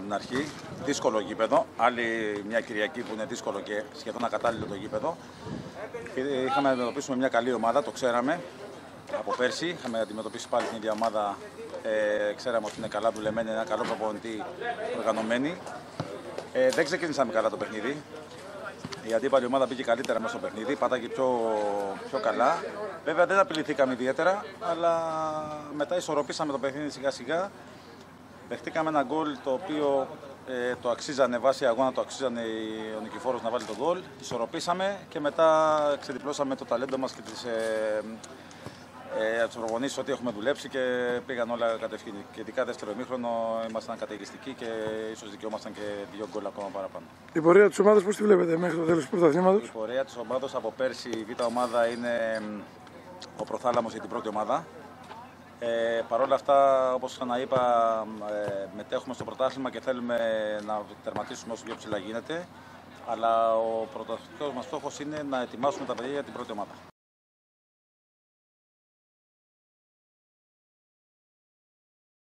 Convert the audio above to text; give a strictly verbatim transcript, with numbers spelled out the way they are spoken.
από την αρχή. Δύσκολο γήπεδο. Άλλη μια Κυριακή που είναι δύσκολο και σχεδόν ακατάλληλο το γήπεδο. Είχαμε να αντιμετωπίσουμε μια καλή ομάδα, το ξέραμε από πέρσι. Είχαμε αντιμετωπίσει πάλι την ίδια ομάδα. Ε, ξέραμε ότι είναι καλά δουλεμένη, ένα καλό προπονητή, οργανωμένη. Ε, δεν ξεκίνησαμε καλά το παιχνίδι. Η αντίπαλη ομάδα πήγε καλύτερα μέσα στο παιχνίδι, πάταγε πιο, πιο καλά. Βέβαια δεν απειληθήκαμε ιδιαίτερα, αλλά μετά ισορροπήσαμε το παιχνίδι σιγά σιγά. Δεχτήκαμε ένα γκολ το οποίο ε, το αξίζανε βάσει αγώνα, το αξίζανε ο Νικηφόρος να βάλει τον γκολ. Ισορροπήσαμε και μετά ξεδιπλώσαμε το ταλέντο μας και τις ε, ε, τους προπονήσεις ότι έχουμε δουλέψει και πήγαν όλα κατευθείαν. Και ειδικά δεύτερο ημίχρονο ήμασταν καταιγιστικοί και ίσως δικαιόμασταν και δύο γκολ ακόμα παραπάνω. Η πορεία της ομάδας πώς τη βλέπετε μέχρι το τέλος του πρωταθλήματος? Η πορεία της ομάδας από πέρσι, η Β' ομάδα είναι ο προθάλαμος για την πρώτη ομάδα. Ε, Παρ' όλα αυτά, όπως ξαναείπα, ε, μετέχουμε στο πρωτάθλημα και θέλουμε να τερματίσουμε όσο πιο ψηλά γίνεται. Αλλά ο πρωταθλητικός μας στόχος είναι να ετοιμάσουμε τα παιδιά για την πρώτη ομάδα.